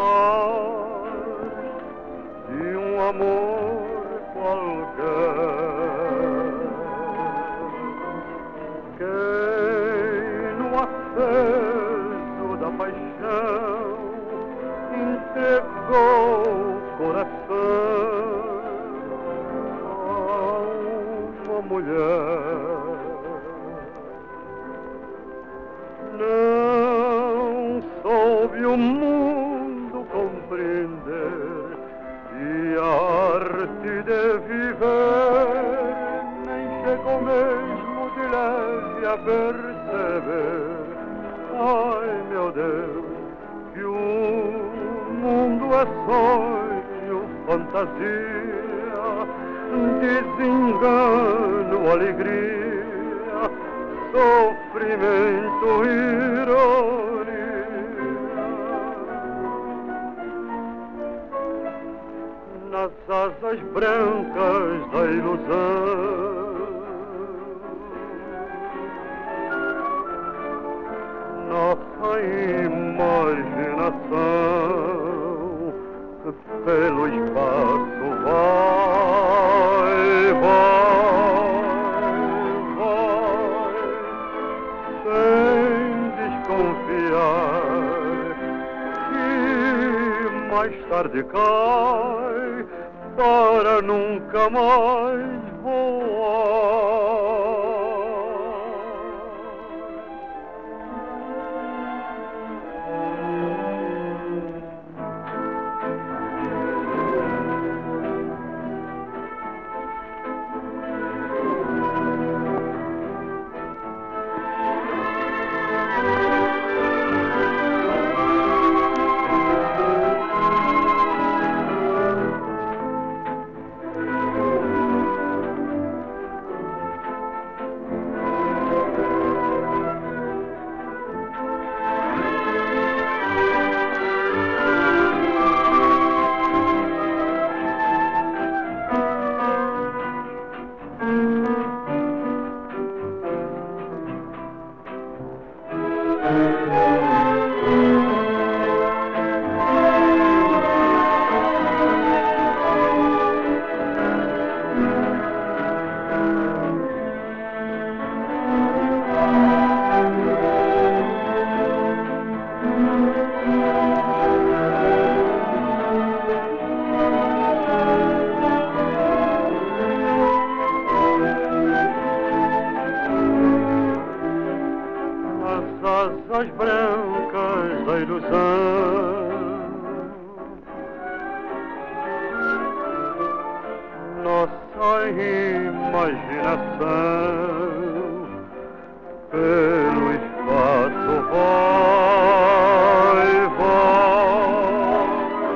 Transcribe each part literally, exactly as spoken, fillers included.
falar de um amor qualquer. Quem no acesso da paixão entregou o coração a uma mulher, não soube o mundo compreender e a arte de viver, nem chegou mesmo de leve a perceber, ai meu Deus, que o mundo é sonho, fantasia, desengano, alegria, sofrimento, ironia. Nas asas brancas da ilusão, nossa imaginação pelo espaço vai, vai, vai, sem desconfiar que mais tarde cai para nunca mais voar. Asas brancas da ilusão, nossa imaginação pelo espaço vai, vai,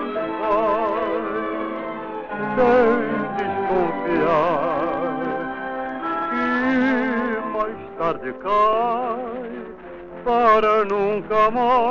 vai, sem desconfiar que mais tarde cai para nunca mais